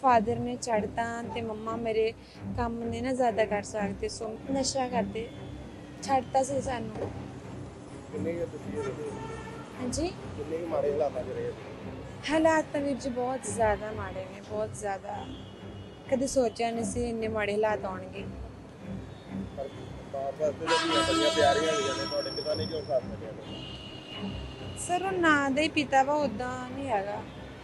Father ने छड्डता ते मम्मा मेरे काम नहीं ना ज़्यादा कर सकते, सो नशा करते छड्डता सी सानू। हाँ जी, हालात ਤਾਂ ਵੀਰ ਜੀ ਬਹੁਤ ਜ਼ਿਆਦਾ ਮਾੜੇ ਨੇ, ਬਹੁਤ ਜ਼ਿਆਦਾ। ਕਦੇ ਸੋਚਿਆ ਨਹੀਂ ਸੀ ਇੰਨੇ ਮਾੜੇ ਹਾਲਾਤ ਆਉਣਗੇ। ਸਰ ਉਹ ਨਾਂ ਦਾ ਹੀ ਪਿਤਾ ਵਾ, ਉੱਦਾਂ ਨਹੀਂ ਹੈਗਾ।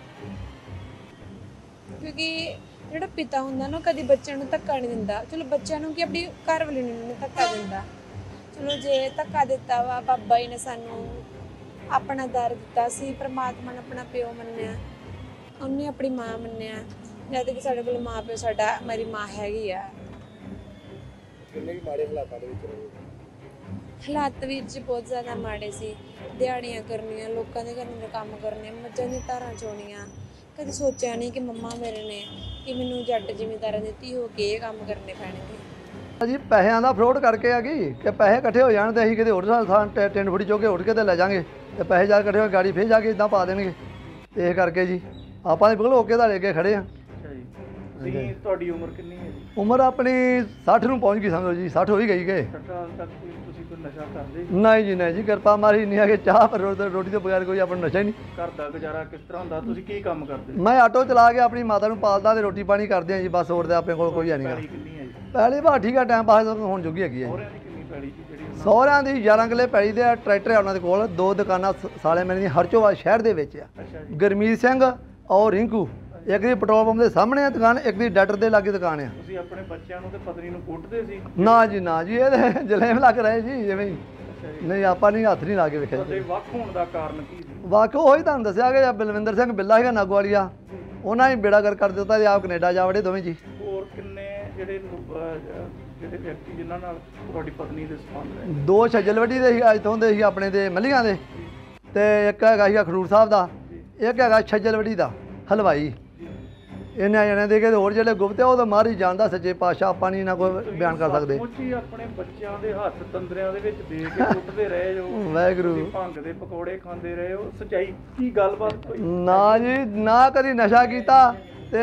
ਕਿਉਂਕਿ ਜਿਹੜਾ ਪਿਤਾ ਹੁੰਦਾ ਨਾ ਕਦੀ ਬੱਚਿਆਂ ਨੂੰ ਧੱਕਾ ਨਹੀਂ ਦਿੰਦਾ। ਚਲੋ ਬੱਚਿਆਂ ਨੂੰ ਕੀ ਆਪਣੀ ਘਰ ਵਾਲੀ ਨੂੰ ਨਹੀਂ ਧੱਕਾ ਦਿੰਦਾ। ਚਲੋ ਜੇ ਧੱਕਾ ਦਿੱਤਾ ਵਾ, ਬਾਬਾ ਜੀ ਨੇ ਸਾਨੂੰ ਆਪਣਾ ਦਰ ਦਿੱਤਾ ਸੀ, ਪਰਮਾਤਮਾ ਨੇ ਆਪਣਾ ਪਿਓ ਮੰਨਿਆ, ਉਹਨੇ ਆਪਣੀ ਮਾਂ ਮੰਨਿਆ। ਜਦ ਕਿ ਸਾਡੇ ਕੋਲ ਮਾਂ ਪਿਓ, ਸਾਡਾ ਮੇਰੀ ਮਾਂ ਹੈਗੀ ਆ। ਹਾਲਾਤ ਵੀਰ ਜੀ ਬਹੁਤ ਜ਼ਿਆਦਾ ਮਾੜੇ ਸੀ। ਦਿਹਾੜੀਆਂ ਕਰਨੀਆਂ, ਲੋਕਾਂ ਦੇ ਘਰਾਂ ਦੇ ਕੰਮ ਕਰਨੇ, ਮੱਝਾਂ ਦੀਆਂ ਧਾਰਾਂ ਚੋਣੀਆਂ। ਕਦੇ ਸੋਚਿਆ ਨਹੀਂ ਕਿ ਮੰਮਾ ਮੇਰੇ ਨੇ ਕਿ ਮੈਨੂੰ ਜੱਟ ਜ਼ਿਮੀਂਦਾਰਾਂ ਦੀ ਧੀ ਹੋ ਕੇ ਇਹ ਕੰਮ ਕਰਨੇ ਪੈਣਗੇ। ਜੀ ਪੈਸਿਆਂ ਦਾ ਫਰੋਡ ਕਰਕੇ ਆ ਗਈ ਕਿ ਪੈਸੇ ਇਕੱਠੇ ਹੋ ਜਾਣ ਤੇ ਅਸੀਂ ਕਿਤੇ ਹੋਰ ਥਾਂ ਟਿੰਡ ਫੁੜੀ ਚੁੱਕ ਕੇ ਉੱਠ ਕੇ ਤੇ ਲੈ ਜਾਾਂਗੇ ਤੇ ਪੈਸੇ ਜਾ ਇਕੱਠੇ ਹੋ ਕੇ ਗਾੜੀ ਫੇਰ ਜਾ ਕੇ ਇਦਾਂ ਪਾ ਦੇਣਗੇ। ਇਸ ਕਰਕੇ ਜੀ ਆਪਾਂ ਤਾਂ ਬਿਲਕੁਲ ਓਕੇ ਤੁਹਾਡੇ ਅੱਗੇ ਖੜੇ ਆ। ਤੁਸੀਂ ਤੁਹਾਡੀ ਉਮਰ ਕਿੰਨੀ ਹੈ ਜੀ? ਉਮਰ ਆਪਣੀ 60 ਨੂੰ ਪਹੁੰਚ ਗਈ, ਸਮਝੋ ਜੀ 60 ਹੋ ਹੀ ਗਈ ਕਿ 60 ਸਾਲ ਤੱਕ ਤੁਸੀਂ ਕੋਈ ਨਸ਼ਾ ਕਰਦੇ? ਨਹੀਂ ਜੀ ਨਹੀਂ ਜੀ, ਕਿਰਪਾ ਮਾਰੀ ਨਹੀਂ ਆ ਕਿ ਚਾਹ ਪਰ ਰੋਟੀ ਤੋਂ ਬਗੈਰ ਕੋਈ ਆਪਣਾ ਨਸ਼ਾ ਹੀ ਨਹੀਂ। ਘਰ ਦਾ ਗੁਜ਼ਾਰਾ ਕਿਸ ਤਰ੍ਹਾਂ ਹੁੰਦਾ? ਤੁਸੀਂ ਕੀ ਕੰਮ ਕਰਦੇ? ਮੈਂ ਆਟੋ ਚਲਾ ਕੇ ਆਪਣੀ ਮਾਤਾ ਨੂੰ ਪਾਲਦਾ ਤੇ ਰੋਟੀ ਪਾਣੀ ਕਰਦੇ ਆ ਜੀ, ਬਸ ਹੋਰ ਤੇ ਆਪਣੇ ਕੋਲ ਕੋਈ ਹੈ ਨਹੀਂ। ਪੈਲੀ ਕਿੰਨੀ ਹੈ ਜੀ? ਪਹਿਲੀ ਵਾਰ ਠੀਕ ਆ, ਟਾਈਮ ਪਾਸ ਹੁਣ ਜੁਗੀ ਹੈਗੀ ਹੈ। ਸਹੁਰਿਆਂ ਦੀ ਕਿੰਨੀ ਪੈਲੀ ਜੀ ਜਿਹੜੀ? ਸਹੁਰਿਆਂ ਦੀ 11 ਕਿੱਲੇ ਪੈਲੀ ਦੇ ਟਰੈਕਟਰ ਆ ਉਹਨਾਂ ਦੇ ਕੋਲ। 2 ਦੁਕਾਨਾਂ ਸਾਲੇ ਮੇਰੇ ਦੀਆਂ ਹਰਚੋਵਾ ਸ਼ਹਿਰ ਦੇ ਵਿੱਚ ਆ। ਅੱਛਾ ਜੀ। ਗੁਰਮੀਤ ਸਿੰਘ ਔਰ ਰਿੰਕੂ, ਇੱਕ ਦੀ ਪੈਟਰੋਲ ਪੰਪ ਦੇ ਸਾਹਮਣੇ ਆ ਦੁਕਾਨ, ਇੱਕ ਦੀ ਡਾਕਟਰ ਦੇ ਲਾਗੇ ਦੁਕਾਨ ਆ। ਤੁਸੀਂ ਆਪਣੇ ਬੱਚਿਆਂ ਨੂੰ ਤੇ ਪਤਨੀ ਨੂੰ ਕੁੱਟਦੇ ਸੀ? ਨਾ ਜੀ ਨਾ ਜੀ, ਇਹ ਤੇ ਜਲੇਮ ਲੱਗ ਰਹੇ ਜੀ ਜਿਵੇਂ ਹੀ। ਅੱਛਾ ਜੀ। ਨਹੀਂ ਆਪਾਂ ਨਹੀਂ ਹੱਥ ਨਹੀਂ ਲਾ ਕੇ ਵੇਖਿਆ ਤੁਹਾਡੇ ਵੱਖ ਹੋਣ ਦਾ ਕਾਰਨ ਕੀ ਸੀ? ਵਾਕਿਆ ਉਹੀ ਤੁਹਾਨੂੰ ਦੱਸਿਆ ਕਿ ਬਲਵਿੰਦਰ ਸਿੰਘ ਬਿੱਲਾ ਹੈਗਾ ਨਾਗਵਾਲੀਆ, ਉਹਨਾਂ ਹੀ ਬੇੜਾ ਕਰ ਦਿੱਤਾ ਤੇ ਆਪ ਕੈਨੇਡਾ ਜਾ ਵੜੇ ਦੋਵੇਂ ਜੀ। ਹੋਰ ਕਿੰਨੇ ਜਿਹੜੇ ਵਿਅਕਤੀ ਜਿਨ੍ਹਾਂ ਨਾਲ ਤੁਹਾਡੀ ਪਤਨੀ ਦੇ ਸੰਬੰਧ ਹੈ? 2 ਛੱਜਲਵੱਡੀ ਦੇ ਸੀ, ਅੱਜ ਤੋਂ ਦੇ ਸੀ ਆਪਣੇ ਦੇ ਮੱਲੀਆਂ ਦੇ, ਤੇ ਇੱਕ ਹੈਗਾ ਸੀਗਾ ਖਡੂਰ ਸਾਹਿਬ ਦਾ, ਇੱਕ ਹੈਗਾ ਛੱਜਲਵੱਡੀ ਦਾ ਹਲਵਾਈ। ਇਹਨਾਂ ਜਣਿਆਂ ਦੇ ਕੇ ਹੋਰ ਜਿਹੜੇ ਗੁਪਤ ਆ ਉਹ ਤਾਂ ਮਾਰੀ ਜਾਣਦਾ ਸੱਚੇ ਪਾਤਸ਼ਾਹ, ਆਪਾਂ ਨਹੀਂ ਨਾ ਕੋਈ ਬਿਆਨ ਕਰ ਸਕਦੇ। ਤੁਸੀਂ ਆਪਣੇ ਬੱਚਿਆਂ ਦੇ ਹੱਥ ਤੰਦਰਿਆਂ ਦੇ ਵਿੱਚ ਦੇ ਕੇ ਕੁੱਟਦੇ ਰਹੇ ਜੋ, ਵਾਹਿਗੁਰੂ, ਭੰਗ ਦੇ ਪਕੌੜੇ ਖਾਂਦੇ ਰਹੇ ਹੋ, ਸੱਚਾਈ ਕੀ ਗੱਲਬਾਤ ਕੋਈ? ਨਾ ਜੀ ਨਾ ਕਦੀ ਨਸ਼ਾ ਕੀਤਾ ਤੇ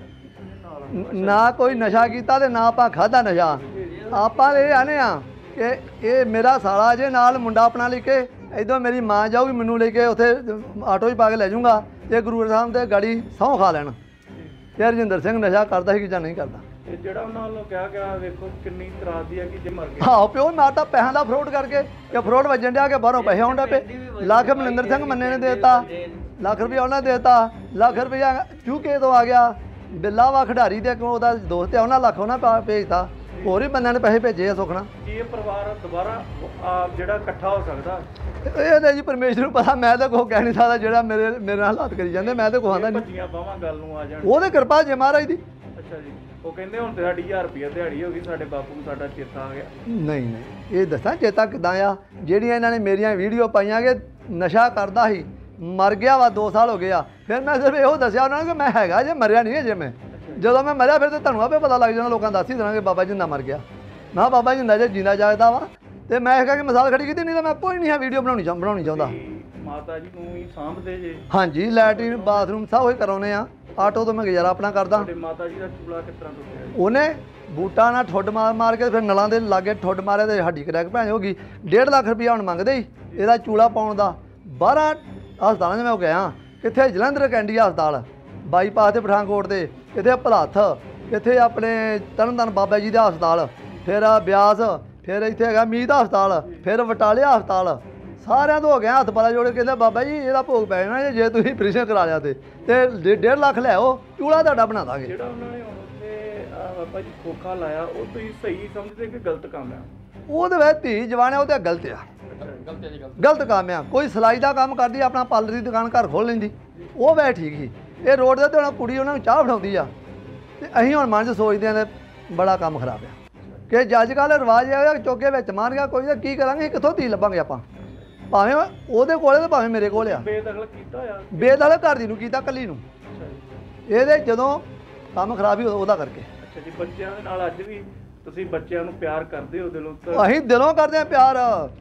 ਨਾ ਕੋਈ ਨਸ਼ਾ ਕੀਤਾ ਤੇ ਨਾ ਆਪਾਂ ਖਾਧਾ ਨਸ਼ਾ। ਆਪਾਂ ਇਹ ਆਨੇ ਆ ਕਿ ਇਹ ਮੇਰਾ ਸਾਲਾ ਜੇ ਨਾਲ ਮੁੰਡਾ ਆਪਣਾ ਲੈ ਕੇ ਇੱਧਰੋਂ ਮੇਰੀ ਮਾਂ ਜਾਊਗੀ ਮੈਨੂੰ ਲੈ ਕੇ ਉੱਥੇ ਆਟੋ 'ਚ ਪਾ ਕੇ ਲੈ ਜਾਊਗਾ ਤੇ ਗੁਰੂ ਸਾਹਿਬ ਤੇ ਗਾੜੀ ਸਹੁੰ ਖਾ ਲੈਣ ਕਿ ਰਜਿੰਦਰ ਸਿੰਘ ਨਸ਼ਾ ਕਰਦਾ ਸੀ ਕਿ ਜਾਂ ਨਹੀਂ ਕਰਦਾ। ਤੇ ਜਿਹੜਾ ਉਹਨਾਂ ਵੱਲੋਂ ਕਿਹਾ ਗਿਆ ਵੇਖੋ ਕਿੰਨੀ ਤਰਾਸਦੀ ਹੈ ਕਿ ਜੇ ਮਰ ਗਿਆ। ਹਾਂ ਪਿਓ ਮਾਤਾ ਪੈਸਿਆਂ ਦਾ ਫਰੋਡ ਕਰਕੇ ਕਿ ਫਰੋਡ ਵੱਜਣ ਡਿਆ ਕਿ ਬਾਹਰੋਂ ਪੈਸੇ ਆਉਣ ਡੇ ਪਏ। ਲੱਖ ਮਨਿੰਦਰ ਸਿੰਘ ਮੰਨੇ ਨੇ ਦੇਤਾ, ਲੱਖ ਰੁਪਇਆ ਉਹਨਾਂ ਨੇ ਦੇਤਾ, ਲੱਖ ਰੁਪਇਆ ਯੂਕੇ ਤੋਂ ਆ ਗਿਆ। ਬਿੱਲਾ ਵਾ ਖਿਡਾਰੀ ਦੇ ਕੋਲ ਉਹਦਾ ਦੋਸਤ ਆ, ਉਹਨਾਂ ਲੱਖ ਉਹਨਾਂ ਭੇਜਤਾ। ਹੋਰ ਵੀ ਬੰਦਿਆਂ ਨੇ ਪੈਸੇ ਭੇਜੇ ਆ ਸੁਖਣਾ। ਕੀ ਇਹ ਪਰਿਵਾਰ ਦੁਬਾਰਾ ਜਿਹੜਾ ਇਕੱਠਾ ਹੋ ਸਕਦਾ? ਇਹ ਤਾਂ ਜੀ ਪਰਮੇਸ਼ਰ ਨੂੰ ਪਤਾ, ਮੈਂ ਤਾਂ ਕੋਈ ਕਹਿ ਨਹੀਂ ਸਕਦਾ। ਜਿਹੜਾ ਮੇਰੇ ਨਾਲ ਹਾਲਾਤ ਕਰੀ ਜਾਂਦੇ ਮੈਂ ਤਾਂ ਕੋਈ ਆਂਦਾ ਨਹੀਂ। ਭੱਜੀਆਂ ਬਾਹਾਂ ਗੱਲ ਨੂੰ ਆ ਜਾਣ, ਉਹਦੇ ਕਿਰਪਾ ਜੇ ਮਹਾਰਾਜ ਦੀ। ਅੱਛਾ ਜੀ। ਉਹ ਕਹਿੰਦੇ ਹੁਣ ਤੇ ਸਾਡੀ 1000 ਰੁਪਇਆ ਦਿਹਾੜੀ ਹੋ ਗਈ, ਸਾਡੇ ਬਾਪੂ ਨੂੰ ਸਾਡਾ ਚੇਤਾ ਆ ਗਿਆ। ਨਹੀਂ ਇਹ ਦੱਸਾਂ ਚੇਤਾ ਕਿੱਦਾਂ ਆ? ਜਿਹੜੀਆਂ ਇਹਨਾਂ ਨੇ ਮੇਰੀਆਂ ਵੀਡੀਓ ਪਾਈਆਂ ਕਿ ਨਸ਼ਾ ਕਰਦਾ ਸੀ, ਮਰ ਗਿਆ ਵਾ, 2 ਸਾਲ ਹੋ ਗਏ ਆ। ਫਿਰ ਮੈਂ ਸਿਰਫ ਇਹੋ ਦੱਸਿਆ ਉਹਨਾਂ ਨੂੰ ਕਿ ਮੈਂ ਹੈਗਾ ਜੇ, ਮਰਿਆ ਨਹੀਂ ਜੇ। ਮੈਂ ਜਦੋਂ ਮੈਂ ਮਰਿਆ ਫਿਰ ਤਾਂ ਤੁਹਾਨੂੰ ਆਪੇ ਪਤਾ ਲੱਗ ਜਾਣਾ, ਲੋਕਾਂ ਦੱਸ ਹੀ ਦੇਣਾ ਕਿ ਬਾਬਾ ਜਿੰਦਾ ਮਰ ਗਿਆ। ਮੈਂ ਕਿਹਾ ਬਾਬਾ ਜਿੰਦਾ ਜੇ ਜਿੰਦਾ ਜਾਗਦਾ ਵਾ। ਤੇ ਮੈਂ ਹੈਗਾ ਕਿ ਮਿਸਾਲ ਖੜੀ ਕੀਤੀ, ਨਹੀਂ ਤਾਂ ਮੈਂ ਕੋਈ ਨਹੀਂ ਹੈ ਵੀਡੀਓ ਬਣਾਉਣੀ ਚਾਹੁੰਦਾ। ਮਾਤਾ ਜੀ ਨੂੰ ਹੀ ਸਾਂਭਦੇ ਜੇ? ਹਾਂਜੀ, ਲੈਟਰੀਨ ਬਾਥਰੂਮ ਸਭ ਉਹੀ ਕਰਾਉਨੇ ਆ। ਆਟੋ ਤੋਂ ਮੈਂ ਗੁਜ਼ਾਰਾ ਆਪਣਾ ਕਰਦਾ। ਤੁਹਾਡੇ ਮਾਤਾ ਜੀ ਦਾ ਚੂਲਾ ਕਿਸ ਤਰ੍ਹਾਂ ਟੁੱਟਿਆ? ਉਹਨੇ ਬੂਟਾਂ ਨਾਲ ਠੁੱਡ ਮਾਰ ਕੇ ਫਿਰ ਨਲਾਂ ਦੇ ਲਾਗੇ ਠੁੱਡ ਮਾਰਿਆ ਤੇ ਹੱਡੀ ਕਰੈਕ ਭੈਣ ਹੋ ਗਈ। 1.5 ਲੱਖ ਰੁਪਇਆ ਹੁਣ ਮੰਗਦੇ ਹੀ ਇਹਦਾ ਚੂਲਾ ਪਾਉਣ ਦਾ। 12 ਹਸਪਤਾਲਾਂ 'ਚ ਮੈਂ ਗਿਆ, ਕਿੱਥੇ ਜਲੰਧਰ ਕੈਂਡੀ ਹਸਪਤਾਲ, ਬਾਈਪਾਸ ਤੇ ਪਠਾਨਕੋਟ ਦੇ, ਕਿੱਥੇ ਭਲਾਥ, ਕਿੱਥੇ ਆਪਣੇ ਤਰਨਤਾਰਨ ਬਾਬਾ ਜੀ ਦਾ ਹਸਪਤਾਲ, ਫਿਰ ਬਿਆਸ, ਫਿਰ ਇੱਥੇ ਹੈਗਾ ਮੀਤ ਹਸਪਤਾਲ, ਫਿਰ ਬਟਾਲਿਆ ਹਸਪਤਾਲ। ਸਾਰਿਆਂ ਤੋਂ ਹੋ ਗਿਆ ਹੱਥ ਪਾਲਾ ਜੋੜ ਕੇ, ਕਹਿੰਦਾ ਬਾਬਾ ਜੀ ਇਹਦਾ ਭੋਗ ਪੈ ਜਾਣਾ ਜੇ ਤੁਸੀਂ ਆਪਰੇਸ਼ਨ ਕਰਾ ਲਿਆ ਤੇ 1.5 ਲੱਖ ਲੈ ਆਓ, ਚੂਲਾ ਤੁਹਾਡਾ ਬਣਾ ਦਾਂਗੇ। ਜਿਹੜਾ ਉਹਨਾਂ ਨੇ ਹੁਣ ਉੱਥੇ ਬਾਬਾ ਜੀ ਖੋਖਾ ਲਾਇਆ, ਉਹ ਤੁਸੀਂ ਸਹੀ ਸਮਝਦੇ ਕਿ ਗਲਤ ਕੰਮ ਆ? ਉਹਦੇ ਵਿੱਚ ਧੀ ਜਵਾਨ ਆ, ਉਹ ਤਾਂ ਗਲਤ ਆ, ਗਲਤ ਕੰਮ ਆ। ਕੋਈ ਸਿਲਾਈ ਦਾ ਕੰਮ ਕਰਦੀ, ਆਪਣਾ ਪਾਰਲਰ ਦੀ ਦੁਕਾਨ ਘਰ ਖੋਲ੍ਹ ਲੈਂਦੀ, ਉਹ ਵੈ ਠੀਕ ਸੀ। ਇਹ ਰੋਡ ਦੇ ਤੇ ਹੁਣ ਕੁੜੀ ਉਹਨਾਂ ਨੂੰ ਚਾਹ ਫੜਾਉਂਦੀ ਆ ਤੇ ਅਸੀਂ ਹੁਣ ਮਨ 'ਚ ਸੋਚਦੇ ਹਾਂ ਤੇ ਬੜਾ ਕੰਮ ਖਰਾਬ ਆ ਕਿ ਅੱਜ ਕੱਲ੍ਹ ਰਿਵਾਜ ਆ ਚੌਕੇ ਵਿੱਚ ਮਾਰ ਗਿਆ ਕੋਈ ਤਾਂ ਕੀ ਕਰਾਂਗੇ, ਕਿੱਥੋਂ ਧੀ ਲੱਭਾਂਗੇ ਆਪਾਂ? ਭਾਵੇਂ ਉਹਦੇ ਕੋਲੇ ਤੇ ਭਾਵੇਂ ਮੇਰੇ ਕੋਲ ਆ। ਬੇਦਖਲ ਕੀਤਾ ਆ? ਬੇਦਖਲ ਘਰ ਦੀ ਨੂੰ ਕੀਤਾ, ਕੱਲੀ ਨੂੰ। ਇਹਦੇ ਜਦੋਂ ਕੰਮ ਖਰਾਬ ਹੀ ਉਹਦਾ ਕਰਕੇ। ਅੱਛਾ ਜੀ। ਬੱਚਿਆਂ ਦੇ ਨਾਲ ਅੱਜ ਵੀ ਤੁਸੀਂ ਬੱਚਿਆਂ ਨੂੰ ਪਿਆਰ ਕਰਦੇ ਹੋ ਦਿਲੋਂ? ਅਸੀਂ ਦਿਲੋਂ ਕਰਦੇ ਹਾਂ ਪਿਆਰ।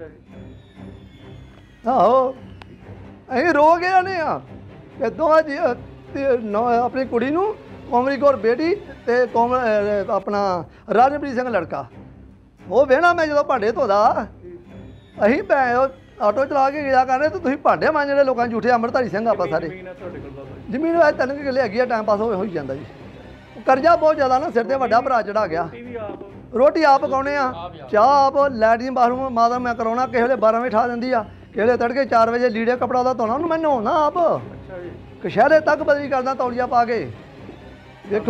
ਆਹੋ ਅਸੀਂ ਰੋ ਗਏ ਨੇ ਆ ਕਿ ਦੋਵਾਂ ਜੀ ਆਪਣੀ ਕੁੜੀ ਨੂੰ ਕੋਮਰੀ ਕੌਰ ਬੇਟੀ ਤੇ ਆਪਣਾ ਰਾਜਪ੍ਰੀਤ ਸਿੰਘ ਲੜਕਾ। ਉਹ ਵੇਣਾ ਮੈਂ ਜਦੋਂ ਭਾਂਡੇ ਧੋਦਾ, ਅਸੀਂ ਆਟੋ ਚਲਾ ਕੇ ਗਿਆ ਕਰਨੇ ਤੇ ਤੁਸੀਂ ਭਾਂਡੇ ਮਾਂਜਣੇ ਲੋਕਾਂ ਦੇ ਝੂਠੇ। ਅੰਮ੍ਰਿਤਧਾਰੀ ਸਿੰਘ ਆਪਾਂ ਸਾਰੇ। ਜ਼ਮੀਨ ਹੈ ਤੁਹਾਡੇ ਕੋਲ ਬਾਬਾ ਜੀ? ਜ਼ਮੀਨ ਵੈਸੇ 3 ਕਿੱਲੇ ਹੈਗੀ ਆ, ਟਾਈਮ ਪਾਸ ਹੋਈ ਜਾਂਦਾ ਜੀ। ਕਰਜ਼ਾ ਬਹੁਤ ਜ਼ਿਆਦਾ ਨਾ ਸਿਰ ਤੇ, ਵੱਡਾ ਭਰਾ ਚੜਾ ਗਿਆ। ਰੋਟੀ ਵੀ ਆਪ? ਰੋਟੀ ਆਪ ਪਕਾਉਣੇ ਆ, ਚਾਹ ਆਪ, ਲੈਟਰੀਨ ਬਾਥਰੂਮ ਮਾਤਾ ਮੈਂ ਕਰਾਉਣਾ। ਕਿਸੇ ਵੇਲੇ 12 ਵਜੇ ਠਾ ਦਿੰਦੀ ਆ, ਕਿਸੇ ਵੇਲੇ ਤੜਕੇ 4 ਵਜੇ ਲੀੜੇ ਕੱਪੜਾ ਉਹਦਾ ਧੋਣਾ, ਉਹਨੂੰ ਮੈਂ ਨਹਾਉਣਾ ਆਪ। ਅੱਛਾ ਜੀ। ਕਸ਼ਹਿਰੇ ਤੱਕ ਬਦਲੀ ਕਰਦਾ ਤੌਲੀਆ ਪਾ ਕੇ।